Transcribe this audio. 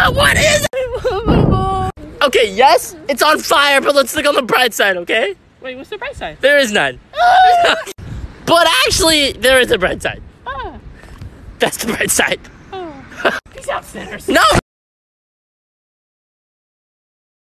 What is it? Okay, yes, it's on fire, but let's look on the bright side, okay? Wait, what's the bright side? There is none. But actually, there is a bright side. That's the bright side. Peace out, sinners. No!